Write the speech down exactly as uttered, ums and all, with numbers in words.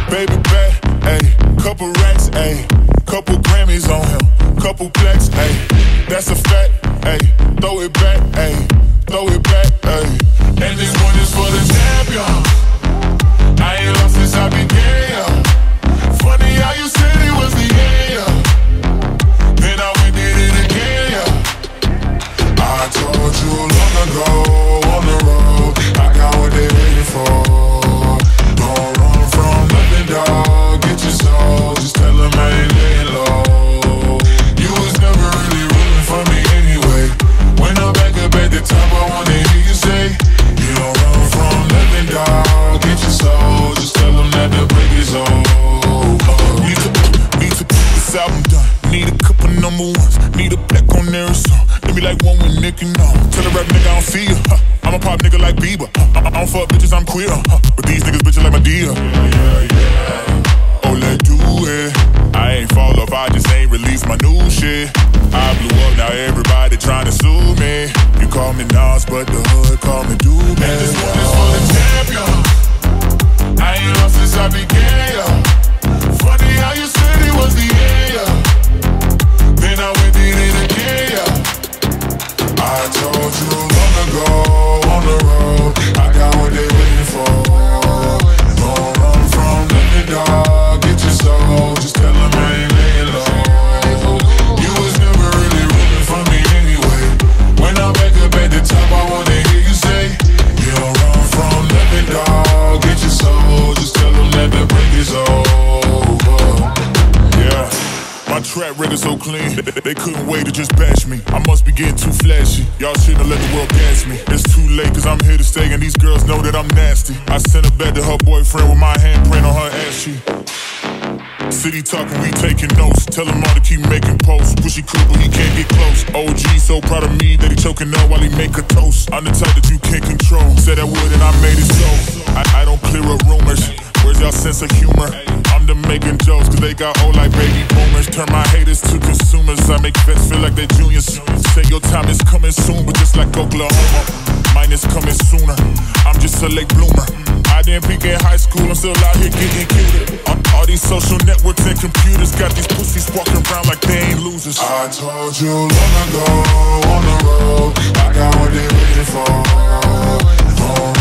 Baby back, ayy, couple racks, ayy, couple Grammys on him, couple plaques, ayy, that's a fact, ayy, throw it back, ayy, throw it back, ayy. And this one is for the champion. I ain't lost since I began. Funny how you said it was the end. Then I went did it again. I told you long ago on the road, I got what they waiting for. Don't run from nothing, dog. Get your soul. Just tell them I ain't laying low. You was never really rooting for me anyway. When I'm back up at the top, I wanna hear you say, you don't run from nothing, dog. Get your soul. Just tell them that the break is over. Need to, need to get this album done. Need a couple number ones. Need a black on there or something. Let me like one with Nick and all. Tell a rap nigga I don't see ya. Huh. I'm a pop nigga like Bieber. Huh. I don't fuck bitches, I'm queer. Huh. But these niggas bitches like my deal. Yeah, yeah, yeah. Oh, let's do it. I ain't fall off, I just ain't released my new shit. I blew up, now everybody tryna sue me. You call me Nas, but the hood call me Doobie. And this one is for the champion. I ain't lost since I began. Funny how you said it was the end. Then I went did it again. I told you long ago on the road, I got what they waiting for. Don't run from nothing, dog. Get your soul. Just tell them I ain't laying low. You was never really rooting for me anyway. When I'm back up at the top, I wanna hear you say, you don't run from nothing, dog. Get your soul. Just tell them that the break is over. Yeah. My trap record so clean, they, they couldn't wait to just bash me. I must be getting too flashy. Y'all shouldn't have let the world gas me. It's too late cause I'm here to stay and these girls know that I'm nasty. I sent her back to her boyfriend with my handprint on her ass cheek. City talking, we taking notes. Tell him all to keep making posts. Wish he could, but he can't get close. O G so proud of me that he choking up while he make a toast. I'm the type that you can't control. Said I would and I made it so. I, I don't clear up rumors. Where's y'all sense of humor? I'm the making jokes cause they got old like baby boomers. Turn my haters to consumers. I make vets feel like they're juniors. Say your time is coming soon, but just like Oklahoma, mine is coming sooner. I'm just a late bloomer. I didn't peak in high school, I'm still out here getting cuter. All, all these social networks and computers got these pussies walking around like they ain't losers. I told you long ago on the road, I got what they waiting for. Don't